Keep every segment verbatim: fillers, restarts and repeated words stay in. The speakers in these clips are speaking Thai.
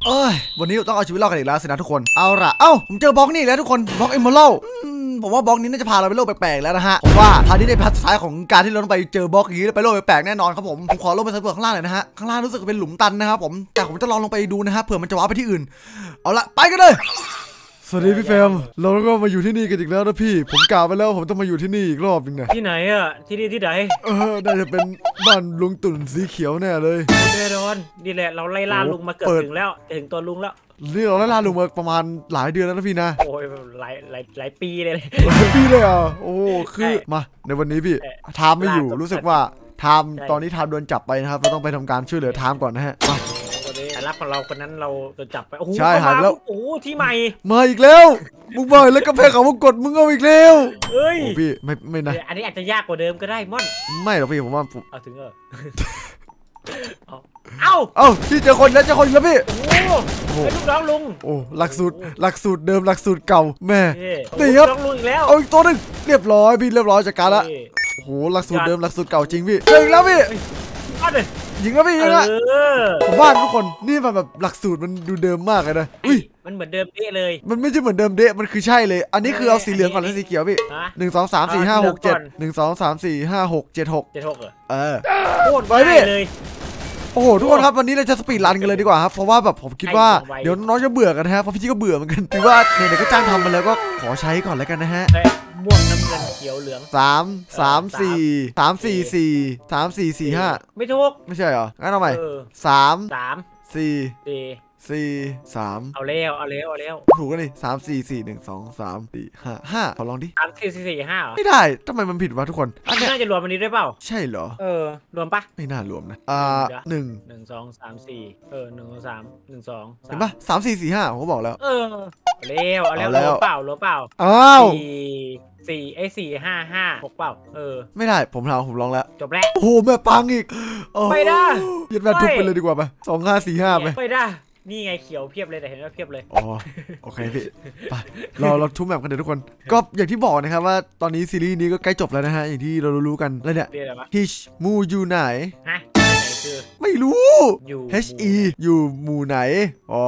เอ้ยวันนี้ต้องเอาชีวิตรอดกันอีกแล้วสินะทุกคนเอาละเอ้าผมเจอบล็อกนี่แล้วทุกคนบล็อกเอเมอรัลผมว่าบล็อกนี้น่าจะพาเราไปโลกแปลกๆแล้วนะฮะผมว่าพาที่ในพาร์ทสุดท้ายของการที่เราต้องไปเจอบล็อกอย่างนี้ไปโลกแปลกๆแน่นอนครับผมผมขอลงไปสำรวจข้างล่างหน่อยนะฮะข้างล่างรู้สึกเป็นหลุมตันนะครับผมแต่ผมจะลองลงไปดูนะฮะเผื่อมันจะว้าไปที่อื่นเอาละไปกันเลยสวัสดีพี่แฟมเราก็มาอยู่ที่นี่กันอีกแล้วนะพี่ผมกล่าวไปแล้วผมต้องมาอยู่ที่นี่อีกรอบนึงนะที่ไหนอ่ะที่นี่ที่ไหนเออน่าจะเป็นบ้านลุงตุ่นสีเขียวแน่เลยแน่นอนนี่แหละเราไล่ล่าลุงมาเกือบถึงแล้วถึงตัวลุงแล้วนี่เราไล่ล่าลุงมาประมาณหลายเดือนแล้วนะพี่นะโอ้ยหลายหลายหลายปีเลยหลายปีเลยอ่ะโอ้คือมาในวันนี้พี่ทามไม่อยู่รู้สึกว่าทามตอนนี้ทามโดนจับไปนะครับเราต้องไปทำการช่วยเหลือทามก่อนนะฮะแต่รับของเราคนนั้นเราโดนจับไปโอ้โหใช่หายแล้วโอ้ที่ใหม่มาอีกแล้วมึงมาแล้วก็แพ้เขามากดมึงเอาอีกแล้วเฮ้ยพี่ไม่ไม่นะอันนี้อาจจะยากกว่าเดิมก็ได้ม่อนไม่หรอกพี่ผมว่าเอาถึงเออเอ้าเอ้าพี่เจอคนแล้วเจอคนแล้วพี่โอ้ลูกน้องลุงโอ้หลักสูตรหลักสูตรเดิมหลักสูตรเก่าแม่นี่ครับน้องลุงอีกแล้วเอาอีกตัวนึงเรียบร้อยพี่เรียบร้อยจากการละโอ้โหหลักสูตรเดิมหลักสูตรเก่าจริงพี่เจออีกแล้วพี่ยิงแล้วพี่ยิงแล้วผมว่าทุกคนนี่มันแบบหลักสูตรมันดูเดิมมากเลยนะอุ้ยมันเหมือนเดิมเด๊ะเลยมันไม่ใช่เหมือนเดิมเด๊ะมันคือใช่เลยอันนี้คือเอาสีเหลืองก่อนแล้วสีเขียวพี่หนึ่งสองสามสี่ห้าหกเจ็ดหนึ่งสองสามสี่ห้าหกเจ็ดหกเจ็ดหกเหรอเออโคตรไปเลยโอ้โหทุกคนครับวันนี้เราจะสปีดรันกันเลยดีกว่าครับเพราะว่าแบบผมคิดว่าเดี๋ยวน้องจะเบื่อกันฮะเพราะพี่ก็เบื่อเหมือนกันถือว่าเนี่ยก็จ้างทำมาแล้วก็ขอใช้ก่อนแล้วกันนะฮะม่วงน้ำเงินเขียวเหลืองสามสามสี่สามสี่สี่สามสี่สี่ห้าไม่ถูกไม่ใช่เหรองั้นเอาใหม่สามสามสี่สี่สามเอาแล้วเอาแล้วเอาแล้วถูกกันดิสามสี่สี่หนึ่งสองสามสี่ห้าห้าขอลองดิสามสี่สี่สี่ห้าไม่ได้ทำไมมันผิดวะทุกคนอันนี้น่าจะรวมวันนี้ได้เปล่าใช่เหรอเออรวมปะไม่น่ารวมนะอ่าหนึ่งหนึ่งสองสามสี่เออหนึ่งสามหนึ่งสองเห็นปะสามสี่สี่ห้าผมก็บอกแล้วเออแล้วเอาแล้วรวมเปล่ารวมเปล่าอ้าวสี่ไอ้สี่ห้าห้าหกเปล่าเออไม่ได้ผมทำผมลองแล้วจบแล้วโอ้โหแม่ปังอีกไม่ได้ยึดแม่ทุบไปเลยดีกว่าไปสองห้าสี่ห้าไปไม่ได้นี่ไงเขียวเพียบเลยแต่เห็นว่าเพียบเลยอ๋อโอเคพี่ไปเราเราทุบแบบกันเดี๋ยวทุกคนก็อย่างที่บอกนะครับว่าตอนนี้ซีรีส์นี้ก็ใกล้จบแล้วนะฮะอย่างที่เรารู้กันแล้วเนี่ย H มูอยู่ไหนฮะไม่รู้ H E อยู่หมู่ไหนอ๋อ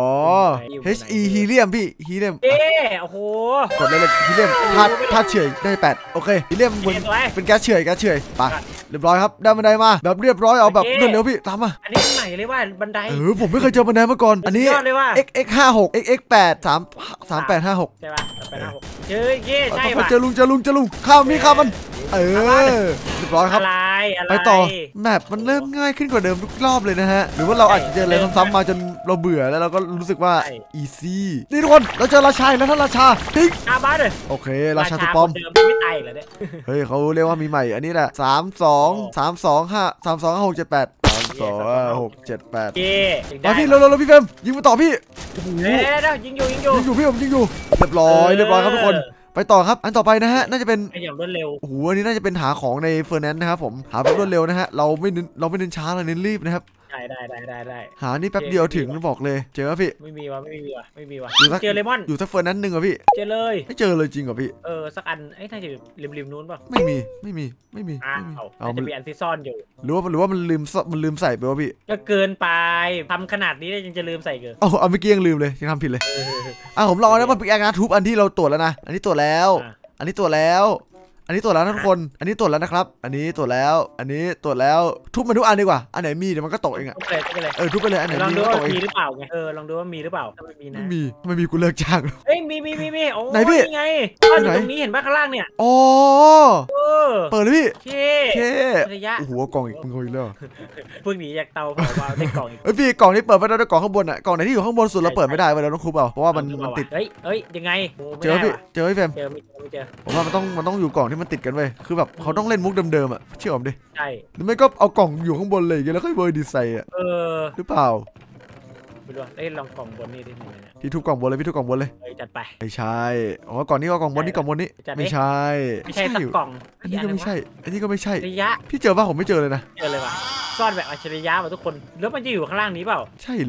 H E ฮีเลียมพี่ฮีเลียมเอ๊ะโอ้โหกดเลยเลยฮีเลียมธาตุธาตุเฉยได้แปดโอเคฮีเลียมเป็นแก๊สเฉยแก๊สเฉยไปเรียบร้อยครับได้บันไดมาแบบเรียบร้อยเอาแบบเร็วๆพี่ตามมาอันนี้ใหม่เลยว่าบันไดเออผมไม่เคยเจอบันไดมาก่อนอันนี้ x x ห้าหก x x แปดสามสามแปดห้าหกใช่ป่ะแปดห้าหกเจอเย่ใช่ป่ะเจอลุงเจอลุงเจอลุงข้ามมีข้ามมันเออเรียบร้อยครับไปต่อแมปมันเริ่มง่ายขึ้นกว่าเดิมทุกรอบเลยนะฮะหรือว่าเราอาจจะเจออะไรซ้ำๆมาจนเราเบื่อแล้วเราก็รู้สึกว่าอีซี่นี่ทุกคนเราเจอราชาแล้วท่านราชาทิ้งอาบ้าเลยโอเคราชาตัวปลอมไม่ตายเลยเนี่ยเฮ้ยเขาเรียกว่ามีใหม่อันนี้แหละสามสองสามสองห้าสามสองห้าหกเจ็ดแปดสามสองห้าหกเจ็ดแปดมาพี่เร็วๆพี่เฟมยิงมาต่อพี่โอ้โหยิงอยู่ยิงอยู่ยิงอยู่พี่ผมยิงอยู่เรียบร้อยเรียบร้อยครับทุกคนไปต่อครับอันต่อไปนะฮะน่าจะเป็นอย่างรวดเร็วโอ้โหอันนี้น่าจะเป็นหาของในเฟอร์นันด์นะครับผมหาแบบรวดเร็วนะฮะเราไม่เน้นเราไม่เน้นช้าเราเน้นรีบนะครับได้ได้ได้ได้ได้หานี่แป๊บเดียวถึงบอกเลยเจอพี่ไม่มีวะไม่มีวะไม่มีวะเจอเลมอนอยู่สักเฟอร์นันด์หนึ่งเหรอพี่เจอเลยไม่เจอเลยจริงเหรอพี่เออสักอันไอ้น่าจะริมริมนู้นป่ะไม่มีไม่มีไม่มีเอาจะมีอันที่ซ่อนอยู่หรือว่าหรือว่ามันลืมมันลืมใส่ไปวะพี่ก็เกินไปทำขนาดนี้ได้ยังจะลืมใส่เกินอ๋อเอาเมื่อกี้ยังลืมเลยยังทำผิดเลยอ่ะผมลองนะมันเป็นงานทุบอันที่เราตรวจแล้วนะอันนี้ตรวจแล้วอันนี้ตรวจแล้วอันนี้ตรวจแล้วทุกคนอันนี้ตรวจแล้วนะครับอันนี้ตรวจแล้วอันนี้ตรวจแล้วทุบมันทุกอันดีกว่าอันไหนมีเดี๋ยวมันก็ตกเองอะเออทุบไปเลยอันไหนมีก็ตกเองมีหรือเปล่าไงเออลองดูว่ามีหรือเปล่าไม่มีนะไม่มีไม่มีกูเลิกจ้างเอ้ยมีมีมีมีโอ้ไหนพี่ไงตรงนี้เห็นป่ะข้างล่างเนี่ยอ๋อเปิดเลยพี่เคเคโอ้โหกล่องอีกมึงอีกแล้วเพิ่งหนีจากเตาเผาว่าได้กล่องอีกเฮ้ยพี่กล่องนี้เปิดไม่ได้ด้วยกล่องข้างบนอ่ะกล่องไหนที่อยู่ข้างบนสุดเราเปิดไม่ได้เว้ยเราต้องทุบเอาเพราะว่ามันมันติดเฮ้ยเฮ้ยยังไงเจอพี่เจอพี่เฟมเจอไม่เจอผมว่ามันต้องมันต้องอยู่กล่องที่มันติดกันเว้ยคือแบบเขาต้องเล่นมุกเดิมๆอ่ะเชื่อผมดิใช่หรือไม่ก็เอากล่องอยู่ข้างบนเลยแล้วค่อยเบอร์ดีไซน์อ่ะเออหรือเปล่าไม่รู้เอ้ยลองกล่องบนนี่ดิที่ทุบกล่องบนเลยพี่ทุบกล่องบนเลยจัดไปไม่ใช่อ๋อกล่องนี้ก็กล่องบนนี่กล่องบนนี้ไม่ใช่ไม่ใช่สักกล่องอันนี้ก็ไม่ใช่อันนี้ก็ไม่ใช่ระยะพี่เจอป่ะผมไม่เจอเลยนะเจอเลยว่ะซ่อนแบบอัจฉริยะว่ะทุกคนแล้วมันจะอยู่ข้างล่างนี้เปล่าใช่เหรอเอ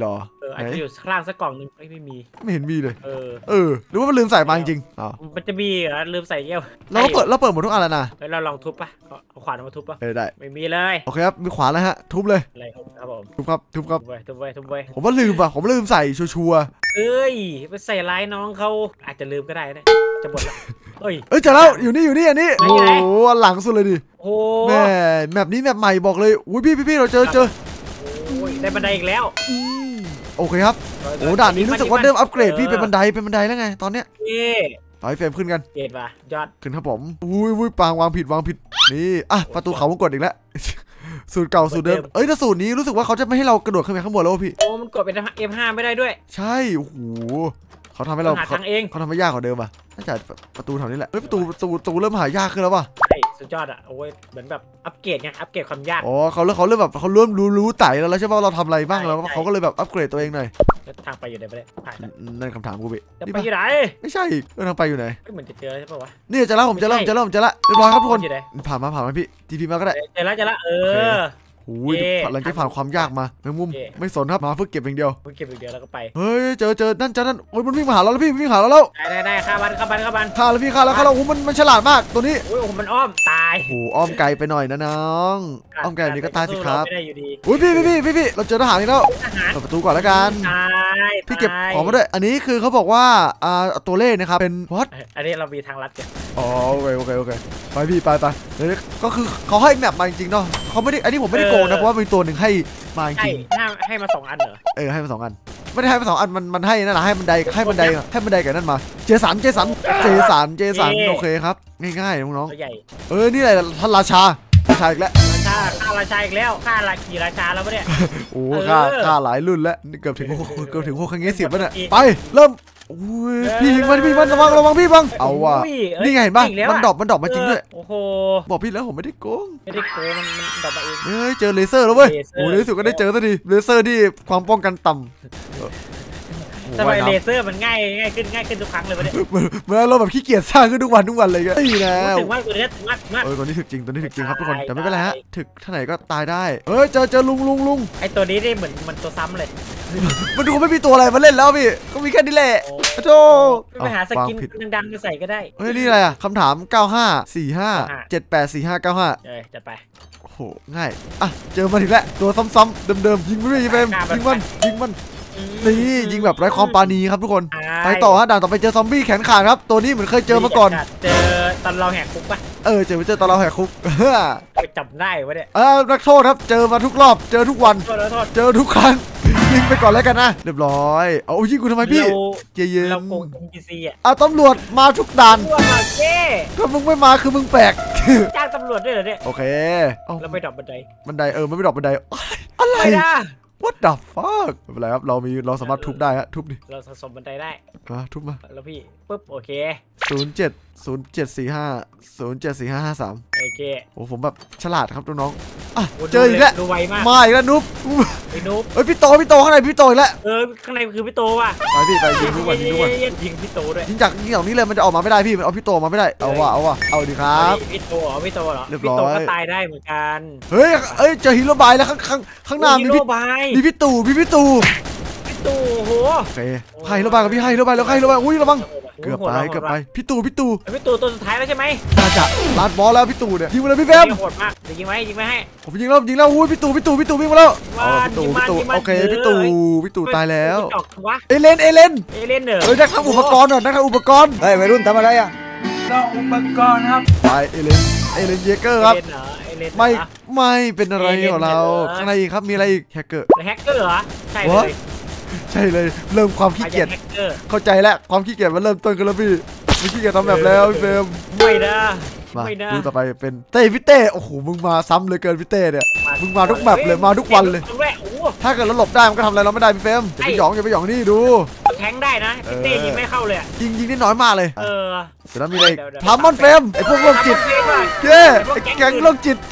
ออาจจะอยู่ข้างล่างสักกล่องนึงไม่มีไม่เห็นมีเลยเออเออหรือว่ามันลืมใส่มาจริงๆอ๋อมันจะมีเหรอลืมใส่เยี่ยวเราเปิดเราเปิดหมดทุกอันแล้วนะเราลองทุบปะเอาขวานมาทุบปะเออได้ไม่มีเลยโอเคครับมีขวานแล้วฮะทุบเลยอะไรครับผมทุบครับทุบครับทุบไปทุบไปทุบไปผมว่าลืมป่ะผมลืมใส่ชัวร์เอ้ยไปใส่ร้ายน้องเขาอาจจะลืมก็ได้นะจะหมดละเอ้ยเอ้ยเจอแล้วอยู่นี่อยู่นี่อันนี้โอ้โหหลังสุดเลยดิโอ้แม่แมปนี้แมปใหม่บอกเลยอุ้ยพี่พี่พี่เราเจอเจอโอ้ยได้บันไดอีกแล้วโอเคครับโอ้ด่านนี้รู้สึกว่าเริ่มอัปเกรดพี่เป็นบันไดเป็นบันไดแล้วไงตอนเนี้ยไปเฟรมขึ้นกันเกตป่ะยอดขึ้นครับผมอุ้ยอุ้ยปางวางผิดวางผิดนี่อ่ะประตูเขาวงกดอีกแล้วสูตรเก่าสูตรเดิมเอ้ยแต่สูตรนี้รู้สึกว่าเขาจะไม่ให้เรากระโดดขึ้นไปข้างบนแล้วพี่โอ้มันกดเป็น เอ็ม ห้า ไม่ได้ด้วยใช่โอ้โหเขาทำให้เราหาทางเองเขาทำให้ยากกว่าเดิมอ่ะน่าจะประตูแถวนี้แหละเฮ้ยประตูประตูประตูเริ่มหายากขึ้นแล้วป่ะใช่สุดยอดอ่ะโอ้ยเหมือนแบบอัปเกรดไงอัปเกรดความยากอ๋อเขาเริ่มเขาเริ่มแบบเขาเริ่มรู้รู้ไต่แล้วใช่ป่ะเราทำอะไรบ้างแล้วเขาก็เลยแบบอัปเกรดตัวเองหน่อยทางไปอยู่ไหนไม่ได้นั่นคำถามกูพี่จะไปอยู่ไหนไม่ใช่เออทางไปอยู่ไหนเหมือนจะเจอใช่ป่ะวะนี่จะแล้วผมจะเริ่มจะเริ่มจะละเรียบร้อยครับทุกคนผ่านมาผ่านมาพี่ทีพีมาก็ได้เจอแล้วเจอแล้วเออโอ้ยหลังจากผ่านความยากมาแมงมุมไม่สนครับมาเพื่อเก็บอย่างเดียวเพื่อเก็บอย่างเดียวแล้วก็ไปเฮ้ยเจอเจอนั่นเจอนั่นโอ้ยมันวิ่งมาหาเราแล้วพี่วิ่งหาเราแล้วได้ได้ฆ่ามันฆ่ามันฆ่ามันฆ่าแล้วพี่ฆ่าแล้วฆ่าแล้วโอ้มันมันฉลาดมากตัวนี้โอ้ยมันอ้อมตายโอ้อ้อมไกลไปหน่อยนะน้องอ้อมไกลนี้ก็ตายสิครับไม่ได้อยู่ดีอุ้ยพี่พี่พี่พี่เราเจอทหารอีกแล้วเปิดประตูก่อนแล้วกันพี่เก็บของมาด้วยอันนี้คือเขาบอกว่าอ่าตัวเลขนะครับเป็นวัดอันนี้เรามีทางลัดกันอ๋อโอเคโอเคโอเคไปพี่ไปไปเดี๋ยวก็คือเขาให้แมปมาจริงๆเนาะเขาไม่ได้อันนี้ผมไม่ได้โกงนะเพราะว่ามีตัวหนึ่งให้มาจริงให้มาสองอันเหรอเออให้มาสองอันไม่ได้ให้มาสองอันมันมันให้นั่นแหละให้บันไดให้บันไดให้บันไดกับนั่นมาเจสันเจสันเจสันเจสันโอเคครับง่ายๆน้องๆเออนี่แหละท่านราชาราชาอีกแล้วราชาข้าราชาอีกแล้วข้าราขี่ราชาแล้วปะเนี่ยโอ้ข้าข้าหลายรุ่นแล้วเกือบถึงเกือบถึงหกครั้งนี้สิบแล้วเนี่ยไปเริ่มอุ้ยพี่ยิงมันพี่มันระวังระวังพี่บังเอาว่ะนี่ไงเห็นป่ะมันดรอปมันดรอปมาจริงด้วยโอ้โหบอกพี่แล้วผมไม่ได้โกงไม่ได้โกงมันมันดรอปมาเองเฮ้ยเจอเลเซอร์แล้วเว้ยโอ้ในที่สุดก็ได้เจอสักทีเลเซอร์ที่ความป้องกันต่ำทำไมเลเซอร์มันง่ายง่ายขึ้นง่ายขึ้นทุกครั้งเลยวะเนี่ยเมื่อเราแบบขี้เกียจสร้างขึ้นทุกวันทุกวันเลยกันนี่นะถึงว่าตัวนี้ถึงมากมากเออตัวนี้ถึกจริงตัวนี้ถึกจริงครับทุกคนแต่ไม่เป็นไรฮะถึกท่าไหนก็ตายได้เฮ้ยเจอเจอลุงลุงลุงไอตัวนี้นี่เหมือนมันตัวซ้ำเลยมันดูไม่มีตัวอะไรมาเล่นแล้วพี่ก็มีแค่นี้แหละโธ่ไปหาสกินดังๆมาใส่ก็ได้เฮ้ยนี่อะไรอ่ะคำถามเก้าห้าสี่ห้าเจ็ดแปดสี่ห้าเก้าห้าเอ้ยจัดไปโอ้โหง่ายอ่ะเจอมาถึงแล้วตัวซ้ำๆเดิมๆยิงไม่ได้ยิงเฟมยิงมันยิงมันนี่ยิงแบบไร้ความปราณีครับทุกคนไปต่อฮะด่านต่อไปเจอซอมบี้แขนขาดครับตัวนี้เหมือนเคยเจอมาก่อนเจอตอนเราแหกคุกปะเออเจอไปเจอตอนเราแหกคุกไปจับได้วะเนี่ยเออนักโทษครับเจอมาทุกรอบเจอทุกวันเจอทุกครั้งยิงไปก่อนแล้วกันนะเรียบร้อยเอายิงกูทำไมพี่เย็นเราโกง เอ็ม พี ซี อ่ะอ่ะตำรวจมาทุกด่านถ้ามึงไม่มาคือมึงแปลกจ้างตำรวจด้วยเหรอเนี่ยโอเคเราไปดรอปบันไดบันไดเออไม่ไปดรอปบันไดอะไรนะ What the fuck ไม่เป็นไรครับเรามีเราสามารถทุบได้ฮะทุบดิเราสะสมบันไดได้มาทุบมาแล้วพี่ปุ๊บโอเคศูนย์เจ็ดศูนย์เจ็ดสี่ห้าศูนย์เจ็ดสี่ห้าห้าสามโอเคโอ้ผมแบบฉลาดครับน้องๆอ่ะเจออีกแล้วมาอีกแล้วนุ๊บไอ้นุ๊บเอ้ยพี่โตพี่โตข้างในพี่โตอีกแล้วเออข้างในคือพี่โตว่ะไปพี่ไปยิงทุกวันยิงทุกวันยิงพี่โตด้วยยิงจากยิงอย่างนี้เลยมันจะออกมาไม่ได้พี่มันเอาพี่โตมาไม่ได้เอาว่ะเอาว่ะเอาดิครับพี่โตเหรอพี่โตเหรอพี่โตก็ตายได้เหมือนกันเฮ้ยเอ้ยเจอฮีโร่บายแล้วข้างข้างข้างหน้ามีพี่มีพี่ตู่พี่พี่ตู่พี่ตู่โหโอเคใครฮีโร่บายกับพี่ให้ฮีโร่บายแล้วใครฮีโร่บายอุ้ยระวังเกือบไปเกือบไปพี่ตู่พี่ตู่พี่ตู่ตัวสุดท้ายแล้วใช่ไหมน่าจะลาดบอลแล้วพี่ตู่เนี่ยยิงมาเลยพี่แฟมโหดมากยิงไหมยิงไหมให้ผมยิงแล้วยิงแล้วอุ้ยพี่ตู่พี่ตู่พี่ตู่วิ่งมาแล้วพี่ตู่พี่ตู่โอเคพี่ตู่พี่ตู่ตายแล้วเอเลนเอเลนเอเลนเหรอเฮ้ยนักทำอุปกรณ์หน่อยนักทำอุปกรณ์เฮ้ยวัยรุ่นทำอะไรอ่ะเราอุปกรณ์ครับไปเอเลนเอเลนเยเกอร์ครับไม่ไม่เป็นอะไรของเราข้างในครับมีอะไรอีกแฮกเกอร์แฮกเกอร์เหรอใช่เลยใช่เลยเริ่มความขี้เกียจเข้าใจแล้วความขี้เกียจมันเริ่มต้นกันแล้วพี่ไม่ขี้เกียจทำแบบแล้วพี่เฟรมไม่นะมาดูต่อไปเป็นเต้พี่เต้โอ้โหมึงมาซ้ำเลยเกินพี่เต้เนี่ยมึงมาทุกแบบเลยมาทุกวันเลยถ้าเกิดเราหลบได้มันก็ทำอะไรเราไม่ได้พี่เฟรมอย่าไปหยองอย่าไปหยองนี่ดูแทงได้นะพี่เต้ยิงไม่เข้าเลยยิงยิงนิดน้อยมากเลยเออเสร็จแล้วมีอะไรพามอนเฟรมไอพวกโรคจิตเย้ไอแก๊งโรคจิต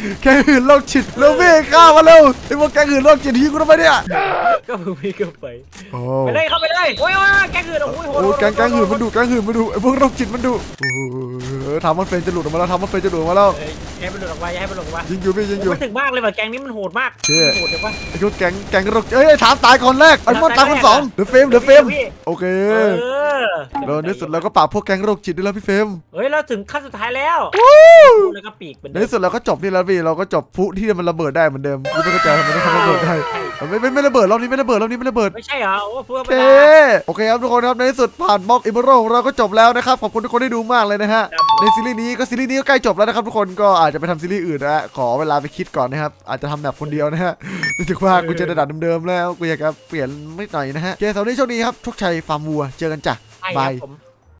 แกงหื่นโรคจิตเร็วพี่ข้ามาเร็วไอ้พวกแกงหื่นโรคจิตที่กูทำไมเนี่ยก็มึงมีก็ไปโอ้ไปเลยเข้าไปเลยโอ้ยโอ้ยแกงหืดโอ้ยโหโอ้แกงแกงหื่นมันดุแกงหื่นมันดุไอ้พวกโรคจิตมันดุโอ้ทำมันเฟรนจะหลุดออกมาแล้วทำมันเฟรนจะหลุดออกมาแล้วแกงมันหลุดออกมาให้มันหลุดออกมายิงอยู่พี่ยิงอยู่มันถึงมากเลยว่ะแกงนี้มันโหดมากโหดเลยวะไอ้พวกแกงแกงโรคเอ้ยถามตายคนแรกไอ้พวกตายคนสองเดี๋ยวเฟรมเดี๋ยวเฟรมโอเคเออเราในสุดเราก็ปราบพวกแก๊งโรคจิตได้แล้วพี่เฟรมเฮ้ยเราถึงขั้นสุดท้ายแล้วแล้วก็ปีกเป็นในที่สุดเราก็จบนี่แล้วพี่เราก็จบพลุที่มันระเบิดได้เหมือนเดิมกูไม่เข้าใจทำไมต้องทำระเบิดได้ไม่ไม่ไม่ระเบิดรอบนี้ไม่ระเบิดรอบนี้ไม่ระเบิดไม่ใช่เหรอโอ้เพื่อโอไปเคโอเคครับทุกคนครับในที่สุดผ่านบล็อกอิมเมอรัลของเราก็จบแล้วนะครับขอบคุณทุกคนที่ดูมากเลยนะฮะในซีรีส์นี้ก็ซีรีส์นี้ก็ใกล้จบแล้วนะครับทุกคนก็อาจจะไปทำซีรีส์อื่นนะขอเวลาไปคิดก่อนนะครับอาจจะทำแบบคนเดียวนะฮะรู้สึกว่ากูจะดัดเดิมๆแล้วกูอยากจะเปลี่ยนไม่หน่อยนะฮะโอเคสำหรับวันนี้โชคดีครับทุกชัยฟาร์มวัวเจอกันจ้ะใช่บาครัยบผม